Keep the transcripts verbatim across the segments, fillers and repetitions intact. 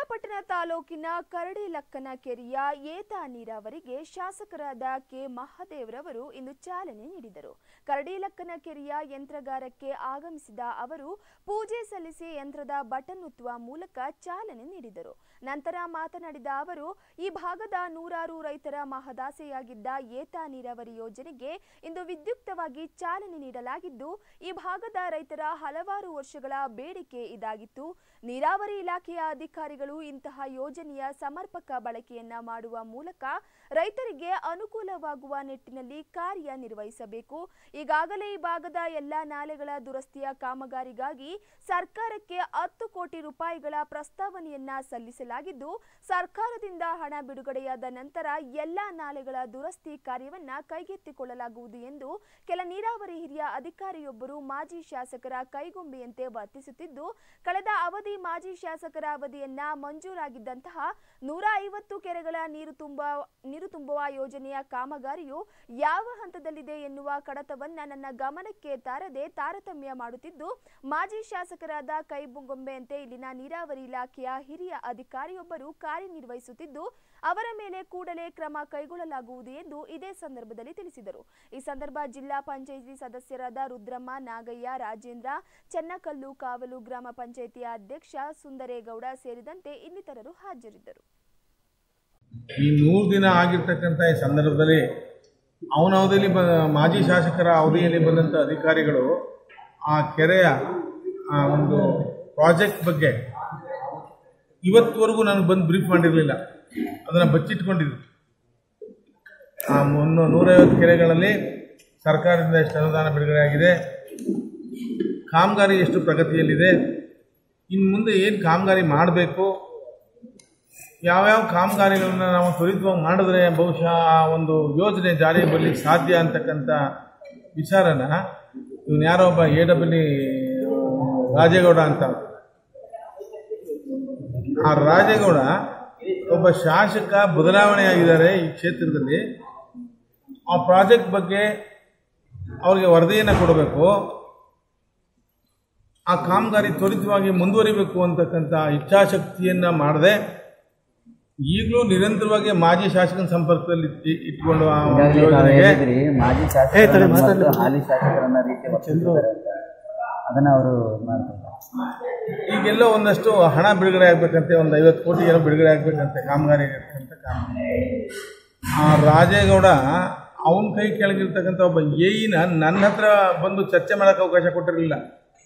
ಪಿರಿಯಾಪಟ್ಟಣ ತಾಲೂಕಿನ ಕರಡಿಲಕ್ಕನ ಕೆರೆಯ ಏತ ನೀರಾವರಿಗೆ ಶಾಸಕರಾದ ಕೆ ಮಹದೇವರವರು ಇಂದು ಚಾಲನೆ ನೀಡಿದರು. ಕರಡಿಲಕ್ಕನ ಕೆರೆಯ ಯಂತ್ರಗಾರಕ್ಕೆ ಆಗಮಿಸಿದ ಅವರು ಪೂಜೆ ಸಲ್ಲಿಸಿ ಯಂತ್ರದ ಬಟನ್ ಒತ್ತುವ ಮೂಲಕ ಚಾಲನೆ ನೀಡಿದರು. ನಂತರ ಮಾತನಾಡಿದ ಅವರು, ಈ ಭಾಗದ ನೂರಾರು ರೈತರ ಮಹದಾಸೆಯಾಗಿದ್ದ ಏತ ನೀರಾವರಿ ಯೋಜನೆಗೆ ಇಂದು ವಿದ್ಯುಕ್ತವಾಗಿ ಚಾಲನೆ ನೀಡಲಾಗಿದ್ದು, ಈ ಭಾಗದ ರೈತರ ಹಲವಾರು ವರ್ಷಗಳ ಬೇಡಿಕೆ ಇದಾಗಿತ್ತು. ನೀರಾವರಿ ಇಲಾಖೆಯ ಅಧಿಕಾರಿಗಳು ಇಂತಹ ಯೋಜನೆಯ ಸಮರ್ಪಕ ಬಳಕೆಯನ್ನ ಮಾಡುವ ಮೂಲಕ ರೈತರಿಗೆ ಅನುಕೂಲವಾಗುವ ನಿಟ್ಟಿನಲ್ಲಿ ಕಾರ್ಯನಿರ್ವಹಿಸಬೇಕು. ಈಗಾಗಲೇ ಈ ಭಾಗದ ಎಲ್ಲಾ ನಾಲೆಗಳ ದುರಸ್ತಿಯ ಕಾಮಗಾರಿಗಾಗಿ ಸರ್ಕಾರಕ್ಕೆ ಹತ್ತು ಕೋಟಿ ರೂಪಾಯಿಗಳ ಪ್ರಸ್ತಾವನೆಯನ್ನ ಸಲ್ಲಿಸಲಾಗಿದ್ದು, ಸರ್ಕಾರದಿಂದ ಹಣ ಬಿಡುಗಡೆಯಾದ ನಂತರ ಎಲ್ಲಾ ನಾಲೆಗಳ ದುರಸ್ತಿ ಕಾರ್ಯವನ್ನ ಕೈಗೆತ್ತಿಕೊಳ್ಳಲಾಗುವುದು ಎಂದು ಕೆಲ ನೀರಾವರಿ ಹಿರಿಯ ಅಧಿಕಾರಿಯೊಬ್ಬರು ಮಾಜಿ ಶಾಸಕರ ಕೈಗೊಂಬೆಯಂತೆ ವರ್ತಿಸುತ್ತಿದ್ದು, ಕಳೆದ ಅವಧಿ ಮಾಜಿ ಶಾಸಕರ ಅವಧಿಯನ್ನ ಮಂಜೂರಾಗಿದ್ದಂತಹ ನೂರ ಐವತ್ತು ಕೆರೆಗಳ ನೀರು ತುಂಬ ನೀರು ತುಂಬುವ ಯೋಜನೆಯ ಕಾಮಗಾರಿಯು ಯಾವ ಹಂತದಲ್ಲಿದೆ ಎನ್ನುವ ಕಡತವನ್ನ ನನ್ನ ಗಮನಕ್ಕೆ ತಾರದೆ ತಾರತಮ್ಯ ಮಾಡುತ್ತಿದ್ದು, ಮಾಜಿ ಶಾಸಕರಾದ ಕೈಗೊಂಬೆಯಂತೆ ಇಲ್ಲಿನ ನೀರಾವರಿ ಇಲಾಖೆಯ ಹಿರಿಯ ಅಧಿಕಾರಿಯೊಬ್ಬರು ಕಾರ್ಯನಿರ್ವಹಿಸುತ್ತಿದ್ದು, ಅವರ ಮೇಲೆ ಕೂಡಲೇ ಕ್ರಮ ಕೈಗೊಳ್ಳಲಾಗುವುದು ಎಂದು ಇದೇ ಸಂದರ್ಭದಲ್ಲಿ ತಿಳಿಸಿದರು. ಈ ಸಂದರ್ಭ ಜಿಲ್ಲಾ ಪಂಚಾಯಿತಿ ಸದಸ್ಯರಾದ ರುದ್ರಮ್ಮ, ನಾಗಯ್ಯ, ರಾಜೇಂದ್ರ, ಚೆನ್ನಕಲ್ಲು, ಕಾವಲು ಗ್ರಾಮ ಪಂಚಾಯಿತಿಯ ಅಧ್ಯಕ್ಷ ಸುಂದರೇಗೌಡ ಸೇರಿದಂತೆ ಇನ್ನಿತರರು ಹಾಜರಿದ್ದರು. ಈ ನೂರು ದಿನ ಆಗಿರ್ತಕ್ಕಂಥ ಈ ಸಂದರ್ಭದಲ್ಲಿ ಅವನ ಅವಧಿಯಲ್ಲಿ ಮಾಜಿ ಶಾಸಕರ ಅವಧಿಯಲ್ಲಿ ಬಂದಂಥ ಅಧಿಕಾರಿಗಳು ಆ ಕೆರೆಯ ಒಂದು ಪ್ರಾಜೆಕ್ಟ್ ಬಗ್ಗೆ ಇವತ್ತುವರೆಗೂ ನನಗೆ ಬಂದು ಬ್ರೀಫ್ ಮಾಡಿರಲಿಲ್ಲ. ಅದನ್ನು ಬಚ್ಚಿಟ್ಕೊಂಡಿದ್ರು. ಆ ಮುನ್ನೂ ನೂರೈವತ್ತು ಕೆರೆಗಳಲ್ಲಿ ಸರ್ಕಾರದಿಂದ ಎಷ್ಟು ಅನುದಾನ ಬಿಡುಗಡೆ ಆಗಿದೆ, ಕಾಮಗಾರಿ ಎಷ್ಟು ಪ್ರಗತಿಯಲ್ಲಿದೆ, ಇನ್ನು ಮುಂದೆ ಏನು ಕಾಮಗಾರಿ ಮಾಡಬೇಕು, ಯಾವ್ಯಾವ ಕಾಮಗಾರಿಗಳನ್ನ ನಾವು ತ್ವರಿತವಾಗಿ ಮಾಡಿದ್ರೆ ಬಹುಶಃ ಒಂದು ಯೋಜನೆ ಜಾರಿಗೆ ಬರಲಿಕ್ಕೆ ಸಾಧ್ಯ ಅಂತಕ್ಕಂಥ ವಿಚಾರನ ಇವನು ಯಾರೋ ಒಬ್ಬ ಎ ಡಬ್ಲ್ಯೂ ರಾಜೇಗೌಡ ಅಂತ, ಆ ರಾಜೇಗೌಡ ಒಬ್ಬ ಶಾಸಕ ಬದಲಾವಣೆ ಆಗಿದ್ದಾರೆ ಈ ಕ್ಷೇತ್ರದಲ್ಲಿ. ಆ ಪ್ರಾಜೆಕ್ಟ್ ಬಗ್ಗೆ ಅವ್ರಿಗೆ ವರದಿಯನ್ನು ಕೊಡಬೇಕು, ಆ ಕಾಮಗಾರಿ ತ್ವರಿತವಾಗಿ ಮುಂದುವರಿಬೇಕು ಅಂತಕ್ಕಂಥ ಇಚ್ಛಾಶಕ್ತಿಯನ್ನ ಮಾಡದೆ ಈಗಲೂ ನಿರಂತರವಾಗಿ ಮಾಜಿ ಶಾಸಕನ ಸಂಪರ್ಕದಲ್ಲಿ ಇಟ್ಕೊಂಡು ಮಾಜಿ ಶಾಸಕರು ಹಾಲಿ ಶಾಸಕರನ್ನ ರೀತಿ ಅದನ್ನ ಅವರು ಮಾಡ್ತಾರೆ. ಈಗೆಲ್ಲೋ ಒಂದಷ್ಟು ಹಣ ಬಿಡುಗಡೆ ಆಗ್ಬೇಕಂತೆ, ಒಂದು ಐವತ್ತು ಕೋಟಿ ಏನೋ ಬಿಡುಗಡೆ ಆಗ್ಬೇಕಂತೆ ಕಾಮಗಾರಿ ಅಂತ ಕಾಮಗಾರಿ. ಆ ರಾಜೇಗೌಡ ಅವನ ಕೈ ಕೆಳಗಿರ್ತಕ್ಕಂಥ ಒಬ್ಬ ಎಇನ ನನ್ನ ಹತ್ರ ಬಂದು ಚರ್ಚೆ ಮಾಡೋಕ್ಕೆ ಅವಕಾಶ ಕೊಟ್ಟಿರಲಿಲ್ಲ.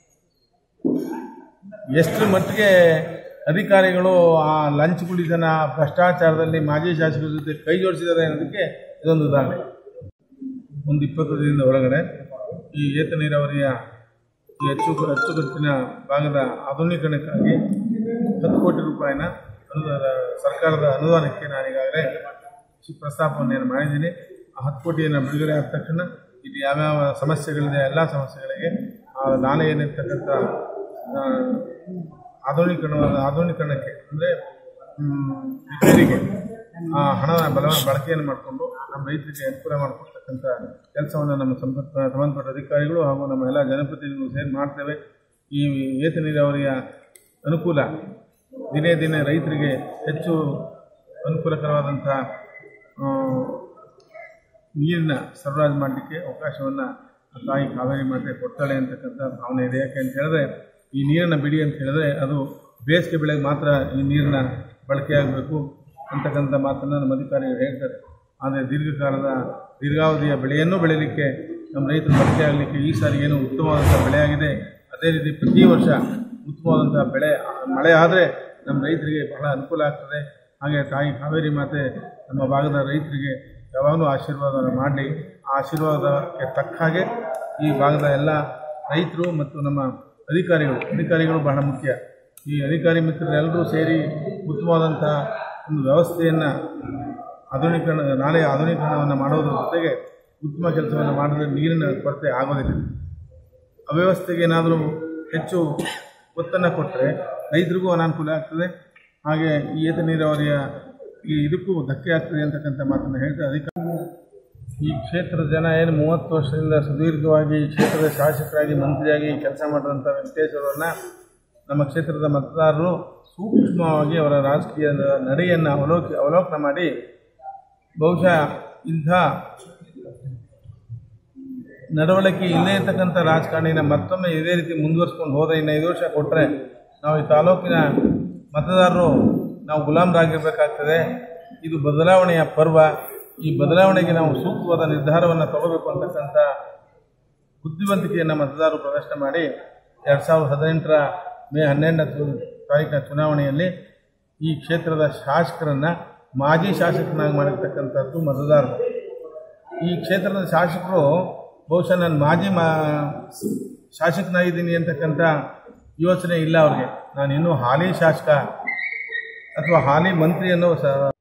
ಎಷ್ಟು ಮಟ್ಟಿಗೆ ಅಧಿಕಾರಿಗಳು ಆ ಲಂಚ್ ಕುಡಿತನ ಭ್ರಷ್ಟಾಚಾರದಲ್ಲಿ ಮಾಜಿ ಶಾಸಕರ ಜೊತೆ ಕೈ ಜೋಡಿಸಿದ್ದಾರೆ ಅನ್ನೋದಕ್ಕೆ ಇದೊಂದು ಉದಾಹರಣೆ. ಒಂದು ಇಪ್ಪತ್ತು ದಿನದ ಒಳಗಡೆ ಈ ಏತ ನೀರಾವರಿಯ ಈ ಹೆಚ್ಚು ಅಚ್ಚುಕಟ್ಟಿನ ಭಾಗದ ಆಧುನೀಕರಣಕ್ಕಾಗಿ ಹತ್ತು ಕೋಟಿ ರೂಪಾಯಿನ ಅನುದಾನ ಸರ್ಕಾರದ ಅನುದಾನಕ್ಕೆ ನಾನೀಗಾಗಲೇ ಪ್ರಸ್ತಾಪವನ್ನು ಮಾಡಿದ್ದೀನಿ. ಆ ಹತ್ತು ಕೋಟಿಯನ್ನು ಬಿಡುಗಡೆ ಆದ ತಕ್ಷಣ ಇಲ್ಲಿ ಯಾವ್ಯಾವ ಸಮಸ್ಯೆಗಳಿದೆ ಎಲ್ಲ ಸಮಸ್ಯೆಗಳಿಗೆ ನಾನೇ ಏನಿರ್ತಕ್ಕಂಥ ಆಧುನೀಕರಣವಾದ ಆಧುನೀಕರಣಕ್ಕೆ ಅಂದರೆ ರಿಪೇರಿಗೆ ಆ ಹಣದ ಬಲ ಬಳಕೆಯನ್ನು ಮಾಡಿಕೊಂಡು ನಮ್ಮ ರೈತರಿಗೆ ಅನುಕೂಲ ಮಾಡಿಕೊಡ್ತಕ್ಕಂಥ ಕೆಲಸವನ್ನು ನಮ್ಮ ಸಂಪರ್ಕ ಸಂಬಂಧಪಟ್ಟ ಅಧಿಕಾರಿಗಳು ಹಾಗೂ ನಮ್ಮ ಎಲ್ಲ ಜನಪ್ರತಿನಿಧಿಗಳು ಸೇರಿ ಮಾಡ್ತೇವೆ. ಈ ಏತ ನೀರಾವರಿಯ ಅನುಕೂಲ ದಿನೇ ದಿನೇ ರೈತರಿಗೆ ಹೆಚ್ಚು ಅನುಕೂಲಕರವಾದಂಥ ನೀರಿನ ಸರಬರಾಜು ಮಾಡಲಿಕ್ಕೆ ಅವಕಾಶವನ್ನು ತಾಯಿ ಕಾವೇರಿ ಮಾತೆ ಕೊಡ್ತಾಳೆ ಅಂತಕ್ಕಂಥ ಭಾವನೆ ಇದೆ. ಯಾಕೆ ಅಂತ ಹೇಳಿದ್ರೆ ಈ ನೀರನ್ನು ಬಿಡಿ ಅಂತ ಹೇಳಿದ್ರೆ ಅದು ಬೇಸಿಗೆ ಬೆಳೆಗೆ ಮಾತ್ರ ಈ ನೀರಿನ ಬಳಕೆಯಾಗಬೇಕು ಅಂತಕ್ಕಂಥ ಮಾತನ್ನು ನಮ್ಮ ಅಧಿಕಾರಿಗಳು ಹೇಳ್ತಾರೆ. ಆದರೆ ದೀರ್ಘಕಾಲದ ದೀರ್ಘಾವಧಿಯ ಬೆಳೆಯನ್ನು ಬೆಳೀಲಿಕ್ಕೆ ನಮ್ಮ ರೈತರು ಬಳಕೆ ಆಗಲಿಕ್ಕೆ ಈ ಸಾರಿ ಏನು ಉತ್ತಮವಾದಂಥ ಬೆಳೆಯಾಗಿದೆ. ಅದೇ ರೀತಿ ಪ್ರತಿ ವರ್ಷ ಉತ್ತಮವಾದಂಥ ಬೆಳೆ ಮಳೆ ಆದರೆ ನಮ್ಮ ರೈತರಿಗೆ ಬಹಳ ಅನುಕೂಲ ಆಗ್ತದೆ. ಹಾಗೆ ತಾಯಿ ಕಾವೇರಿ ಮಾತೆ ನಮ್ಮ ಭಾಗದ ರೈತರಿಗೆ ಯಾವಾಗಲೂ ಆಶೀರ್ವಾದವನ್ನು ಮಾಡಲಿ. ಆ ಆಶೀರ್ವಾದಕ್ಕೆ ತಕ್ಕ ಹಾಗೆ ಈ ಭಾಗದ ಎಲ್ಲ ರೈತರು ಮತ್ತು ನಮ್ಮ ಅಧಿಕಾರಿಗಳು ಅಧಿಕಾರಿಗಳು ಬಹಳ ಮುಖ್ಯ. ಈ ಅಧಿಕಾರಿ ಮಿತ್ರರೆಲ್ಲರೂ ಸೇರಿ ಉತ್ತಮವಾದಂಥ ಒಂದು ವ್ಯವಸ್ಥೆಯನ್ನು ಆಧುನೀಕರಣ ನಾಳೆ ಆಧುನೀಕರಣವನ್ನು ಮಾಡೋದ್ರ ಜೊತೆಗೆ ಉತ್ತಮ ಕೆಲಸವನ್ನು ಮಾಡಿದ್ರೆ ನೀರಿನ ಕೊರತೆ ಆಗೋದಿಲ್ಲ. ಅವ್ಯವಸ್ಥೆಗೆ ಏನಾದರೂ ಹೆಚ್ಚು ಒತ್ತನ್ನು ಕೊಟ್ಟರೆ ರೈತರಿಗೂ ಅನಾನುಕೂಲ ಆಗ್ತದೆ. ಹಾಗೆ ಈ ಏತ ನೀರಾವರಿಯ ಈ ಇದಕ್ಕೂ ಧಕ್ಕೆ ಆಗ್ತದೆ ಅಂತಕ್ಕಂಥ ಮಾತನ್ನು ಹೇಳ್ತಾ ಅಧಿಕಾರ ಈ ಕ್ಷೇತ್ರದ ಜನ ಏನು ಮೂವತ್ತು ವರ್ಷದಿಂದ ಸುದೀರ್ಘವಾಗಿ ಈ ಕ್ಷೇತ್ರದ ಶಾಸಕರಾಗಿ ಮಂತ್ರಿಯಾಗಿ ಕೆಲಸ ಮಾಡಿದಂಥ ವೆಂಕಟೇಶ್ವರರನ್ನ ನಮ್ಮ ಕ್ಷೇತ್ರದ ಮತದಾರರು ಸೂಕ್ಷ್ಮವಾಗಿ ಅವರ ರಾಜಕೀಯ ನಡೆಯನ್ನು ಅವಲೋಕ ಅವಲೋಕನ ಮಾಡಿ ಬಹುಶಃ ಇಂಥ ನಡವಳಿಕೆ ಇಲ್ಲೇ ಇರ್ತಕ್ಕಂಥ ರಾಜಕಾರಣಿನ ಮತ್ತೊಮ್ಮೆ ಇದೇ ರೀತಿ ಮುಂದುವರಿಸ್ಕೊಂಡು ಹೋದರೆ ಇನ್ನು ಐದು ವರ್ಷ ಕೊಟ್ಟರೆ ನಾವು ಈ ತಾಲೂಕಿನ ಮತದಾರರು ನಾವು ಗುಲಾಮರಾಗಿರಬೇಕಾಗ್ತದೆ. ಇದು ಬದಲಾವಣೆಯ ಪರ್ವ. ಈ ಬದಲಾವಣೆಗೆ ನಾವು ಸೂಕ್ತವಾದ ನಿರ್ಧಾರವನ್ನು ತಗೋಬೇಕು ಅಂತಕ್ಕಂಥ ಬುದ್ಧಿವಂತಿಕೆಯನ್ನು ಮತದಾರರು ಪ್ರದರ್ಶನ ಮಾಡಿ ಎರಡು ಸಾವಿರದ ಹದಿನೆಂಟರ ಮೇ ಹನ್ನೆರಡನೇ ತಾರೀಕಿನ ಚುನಾವಣೆಯಲ್ಲಿ ಈ ಕ್ಷೇತ್ರದ ಶಾಸಕರನ್ನು ಮಾಜಿ ಶಾಸಕರನ್ನಾಗಿ ಮಾಡಿರ್ತಕ್ಕಂಥದ್ದು ಮತದಾರರು. ಈ ಕ್ಷೇತ್ರದ ಶಾಸಕರು ಬಹುಶಃ ನಾನು ಮಾಜಿ ಮಾ ಶಾಸಕನಾಗಿದ್ದೀನಿ ಅಂತಕ್ಕಂಥ ಯೋಚನೆ ಇಲ್ಲ ಅವ್ರಿಗೆ. ನಾನು ಇನ್ನೂ ಹಾಲಿ ಶಾಸಕ ಅಥವಾ ಹಾಲಿ ಮಂತ್ರಿ ಅನ್ನೋ ಸ